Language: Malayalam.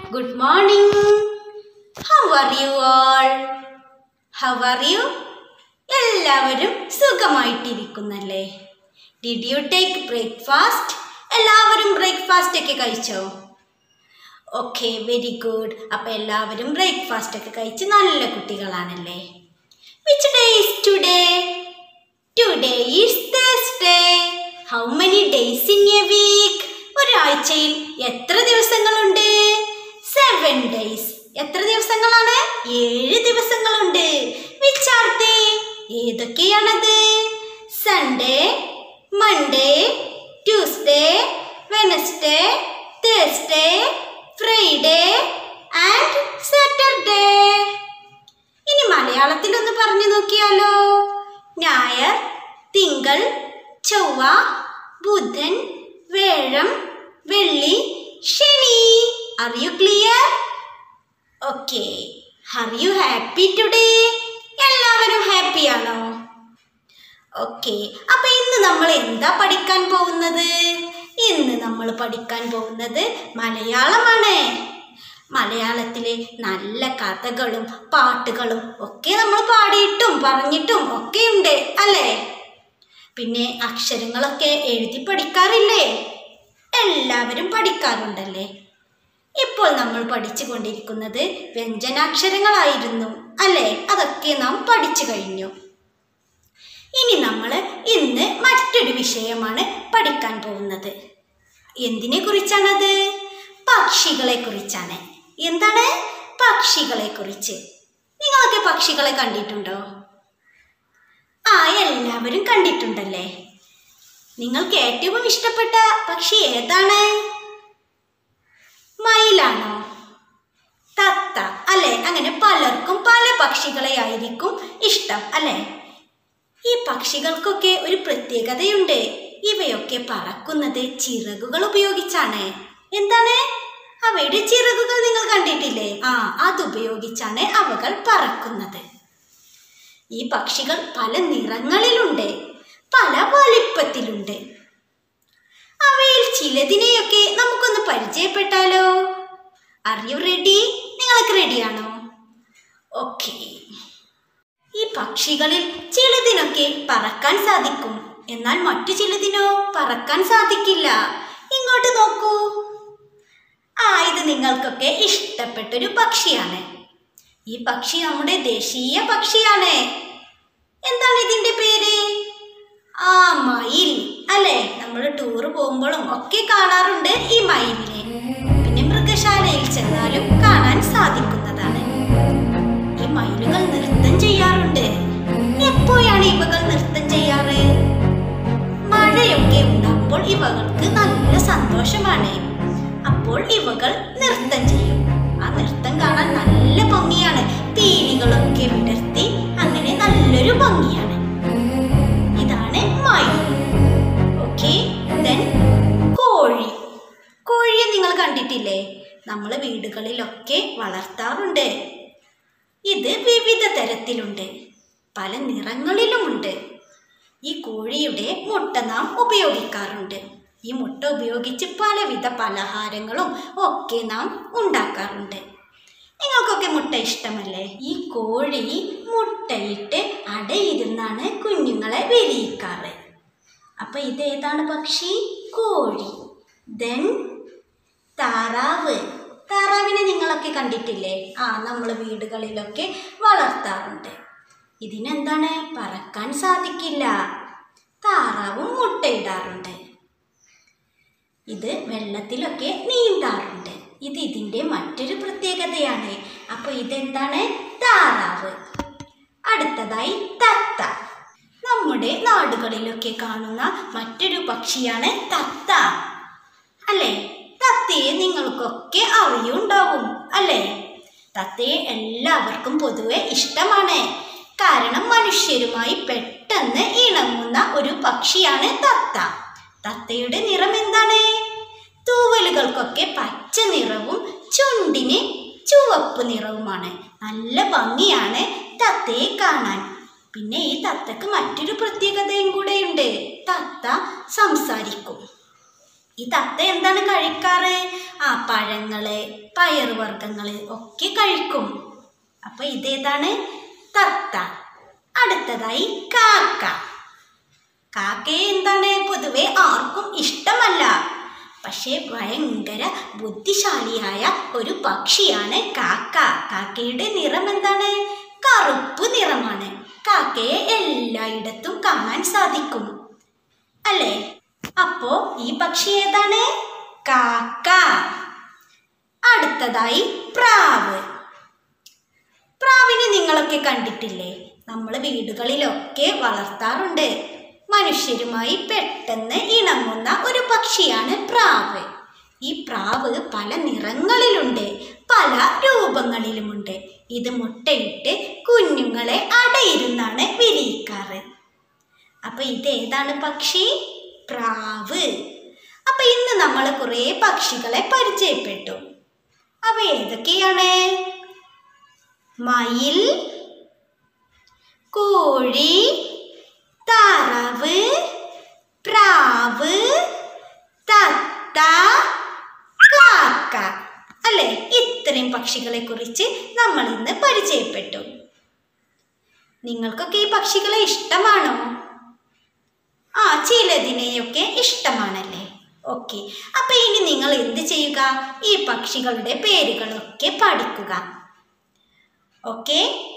Good morning. How are you all? How are you? എല്ലാവരും സുഖമായിട്ടിരിക്കുന്നല്ലേ? Did you take breakfast? എല്ലാവരും ബ്രേക്ക്ഫാസ്റ്റ് ഒക്കെ കഴിച്ചോ? Okay, very good. അപ്പോൾ എല്ലാവരും ബ്രേക്ക്ഫാസ്റ്റ് ഒക്കെ കഴിച്ച് നല്ല കുട്ടികളാണല്ലേ? Which day is today? Today is Thursday. How many days in a week? ഒരാഴ്ചയിൽ എത്ര ദിവസങ്ങളുണ്ട്? 7 days. എത്ര ദിവസങ്ങളാണ്? 7 ദിവസങ്ങളുണ്ട്. Which are they? ഏതൊക്കെയാണത്? Sunday, Monday, Tuesday, Wednesday, Thursday, Friday and Saturday. ഇനി മലയാളത്തിൽ ഒന്ന് പറഞ്ഞു നോക്കിയാലോ? ഞായർ, തിങ്കൾ, ചൊവ്വ, ബുധൻ, വ്യാഴം, വെള്ളി, ശനി. Are you clear? Okay. Are you happy today? എല്ലാവരും ഹാപ്പി ആണോ? ഓക്കെ. അപ്പൊ ഇന്ന് നമ്മൾ എന്താ പഠിക്കാൻ പോകുന്നത്? ഇന്ന് നമ്മൾ പഠിക്കാൻ പോകുന്നത് മലയാളമാണ്. മലയാളത്തിലെ നല്ല കഥകളും പാട്ടുകളും ഒക്കെ നമ്മൾ പാടിയിട്ടും പറഞ്ഞിട്ടും ഒക്കെ ഉണ്ട് അല്ലേ? പിന്നെ അക്ഷരങ്ങളൊക്കെ എഴുതി പഠിക്കാറില്ലേ? എല്ലാവരും പഠിക്കാറുണ്ടല്ലേ? ഇപ്പോൾ നമ്മൾ പഠിച്ചു കൊണ്ടിരിക്കുന്നത് വ്യഞ്ജനാക്ഷരങ്ങളായിരുന്നു അല്ലേ? അതൊക്കെ നാം പഠിച്ചു കഴിഞ്ഞു. ഇനി നമ്മൾ ഇന്ന് മറ്റൊരു വിഷയമാണ് പഠിക്കാൻ പോകുന്നത്. എന്തിനെ കുറിച്ചാണത്? പക്ഷികളെ കുറിച്ചാണ്. എന്താണ്? പക്ഷികളെ കുറിച്ച്. നിങ്ങളൊക്കെ പക്ഷികളെ കണ്ടിട്ടുണ്ടോ? എല്ലാവരും കണ്ടിട്ടുണ്ടല്ലേ? നിങ്ങൾക്ക് ഏറ്റവും ഇഷ്ടപ്പെട്ട പക്ഷി ഏതാണ്? മയിലാണോ? തത്ത അല്ലേ? അങ്ങനെ പലർക്കും പല പക്ഷികളെ ആയിരിക്കും ഇഷ്ടം അല്ലേ? ഈ പക്ഷികൾക്കൊക്കെ ഒരു പ്രത്യേകതയുണ്ട്. ഇവയൊക്കെ പറക്കുന്നത് ചിറകുകൾ ഉപയോഗിച്ചാണ്. എന്താണ്? അവയുടെ ചിറകുകൾ നിങ്ങൾ കണ്ടിട്ടില്ലേ? അതുപയോഗിച്ചാണ് അവകൾ പറക്കുന്നത്. ഈ പക്ഷികൾ പല നിറങ്ങളിലുണ്ട്, പല വലിപ്പത്തിലുണ്ട്. അവയിൽ ചിലതിനെയൊക്കെ നമുക്കൊന്ന് പരിചയപ്പെട്ടാലോ? Are you ready? നിങ്ങൾക്ക് റെഡിയാണോ? ഓക്കെ. ഈ പക്ഷികളിൽ ചിലതിനൊക്കെ പറക്കാൻ സാധിക്കും, എന്നാൽ മറ്റു ചിലതിനോ പറക്കാൻ സാധിക്കില്ല. ഇങ്ങോട്ട് നോക്കൂ. ഇത് നിങ്ങൾക്കൊക്കെ ഇഷ്ടപ്പെട്ടൊരു പക്ഷിയാണ്. ഈ പക്ഷി നമ്മുടെ ദേശീയ പക്ഷിയാണ്. എന്താണ് ഇതിൻ്റെ പേര്? മയിൽ അല്ലേ? നമ്മൾ ടൂർ പോകുമ്പോഴും ഒക്കെ കാണാറുണ്ട് ഈ മയിലിനെ. പിന്നെ മൃഗശാലയിൽ ചെന്നാലും കാണാൻ സാധിക്കുന്നതാണ്. ഈ മയിലുകൾ നൃത്തം ചെയ്യാറുണ്ട്. എപ്പോഴാണ് ഇവകൾ നൃത്തം ചെയ്യാറ്? മഴയൊക്കെ ഉണ്ടാകുമ്പോൾ ഇവകൾക്ക് നല്ല സന്തോഷമാണ്. അപ്പോൾ ഇവകൾ നൃത്തം ചെയ്യും. ആ നൃത്തം കാണാൻ നല്ല ഭംഗിയാണ്. പീലികളൊക്കെ വിടർത്തി അങ്ങനെ നല്ലൊരു ഭംഗിയാണ്. ഇതാണ് മയിൽ. ഓക്കെ. ദെൻ കോഴി. കോഴിയെ നിങ്ങൾ കണ്ടിട്ടില്ലേ? നമ്മൾ വീടുകളിലൊക്കെ വളർത്താറുണ്ട്. ഇത് വിവിധ തരത്തിലുണ്ട്, പല നിറങ്ങളിലുമുണ്ട്. ഈ കോഴിയുടെ മുട്ട നാം ഉപയോഗിക്കാറുണ്ട്. ഈ മുട്ട ഉപയോഗിച്ച് പലവിധ പലഹാരങ്ങളും ഒക്കെ നാം ഉണ്ടാക്കാറുണ്ട്. നിങ്ങൾക്കൊക്കെ മുട്ട ഇഷ്ടമല്ലേ? ഈ കോഴി മുട്ടയിട്ട് അടയിരുന്നാണ് കുഞ്ഞുങ്ങളെ വിരിയിക്കാറ്. അപ്പൊ ഇതേതാണ് പക്ഷി? കോഴി. ദെൻ താറാവ്. താറാവിനെ നിങ്ങളൊക്കെ കണ്ടിട്ടില്ലേ? നമ്മൾ വീടുകളിലൊക്കെ വളർത്താറുണ്ട്. ഇതിനെന്താണ്? പറക്കാൻ സാധിക്കില്ല. താറാവും മുട്ടയിടാറുണ്ട്. ഇത് വെള്ളത്തിലൊക്കെ നീന്താറുണ്ട്. ഇത് ഇതിൻ്റെ മറ്റൊരു പ്രത്യേകതയാണ്. അപ്പോൾ ഇതെന്താണ്? താറാവ്. അടുത്തതായി തത്ത. നമ്മുടെ നാടുകളിലൊക്കെ കാണുന്ന മറ്റൊരു പക്ഷിയാണ് തത്ത അല്ലേ? തത്തയെ നിങ്ങൾക്കൊക്കെ അറിയുണ്ടാവും അല്ലേ? തത്തയെ എല്ലാവർക്കും പൊതുവെ ഇഷ്ടമാണ്. കാരണം മനുഷ്യരുമായി പെട്ടെന്ന് ഇണങ്ങുന്ന ഒരു പക്ഷിയാണ് തത്ത. തത്തയുടെ നിറം എന്താണ്? തൂവലുകൾക്കൊക്കെ പച്ച നിറവും ചുണ്ടിന് ചുവപ്പ് നിറവുമാണ്. നല്ല ഭംഗിയാണ് തത്തയെ കാണാൻ. പിന്നെ ഈ തത്തക്ക് മറ്റൊരു പ്രത്യേകതയും കൂടെയുണ്ട്. തത്ത സംസാരിക്കും. ഈ തത്ത എന്താണ് കഴിക്കാറ്? പഴങ്ങള്, പയറുവർഗ്ഗങ്ങള് ഒക്കെ കഴിക്കും. അപ്പൊ ഇതേതാണ്? തത്ത. അടുത്തതായി കാക്ക. കാക്കയെ എന്താണ് പൊതുവെ ആർക്കും ഇഷ്ടമല്ല. പക്ഷേ ഭയങ്കര ബുദ്ധിശാലിയായ ഒരു പക്ഷിയാണ് കാക്ക. കാക്കയുടെ നിറം എന്താണ്? കറുപ്പ് നിറമാണ്. കാക്കയെ എല്ലായിടത്തും കാണാൻ സാധിക്കും അല്ലേ? അപ്പോ ഈ പക്ഷി ഏതാണ്? കാക്ക. അടുത്തതായി പ്രാവ്. പ്രാവിനെ നിങ്ങളൊക്കെ കണ്ടിട്ടില്ലേ? നമ്മൾ വീടുകളിലൊക്കെ വളർത്താറുണ്ട്. മനുഷ്യരുമായി പെട്ടെന്ന് ഇണങ്ങുന്ന ഒരു പക്ഷിയാണ് പ്രാവ്. ഈ പ്രാവ് പല നിറങ്ങളിലുണ്ട്, പല രൂപങ്ങളിലുമുണ്ട്. ഇത് മുട്ടയിട്ട് കുഞ്ഞുങ്ങളെ അടയിരുന്നാണ് വിരിയിക്കാറ്. അപ്പൊ ഇതേതാണ് പക്ഷി? പ്രാവ്. അപ്പൊ ഇന്ന് നമ്മൾ കുറേ പക്ഷികളെ പരിചയപ്പെട്ടു. അവ ഏതൊക്കെയാണ്? മയിൽ, കോഴി, താറാവ്, പ്രാവ്, തത്ത, കാക്ക അല്ലെ? ഇത്രയും പക്ഷികളെ കുറിച്ച് നമ്മൾ ഇന്ന് പരിചയപ്പെട്ടു. നിങ്ങൾക്കൊക്കെ ഈ പക്ഷികളെ ഇഷ്ടമാണോ? ചിലതിനെയൊക്കെ ഇഷ്ടമാണല്ലേ? ഓക്കെ. അപ്പൊ ഇനി നിങ്ങൾ എന്ത് ചെയ്യുക? ഈ പക്ഷികളുടെ പേരുകളൊക്കെ പഠിക്കുക. ഓക്കെ.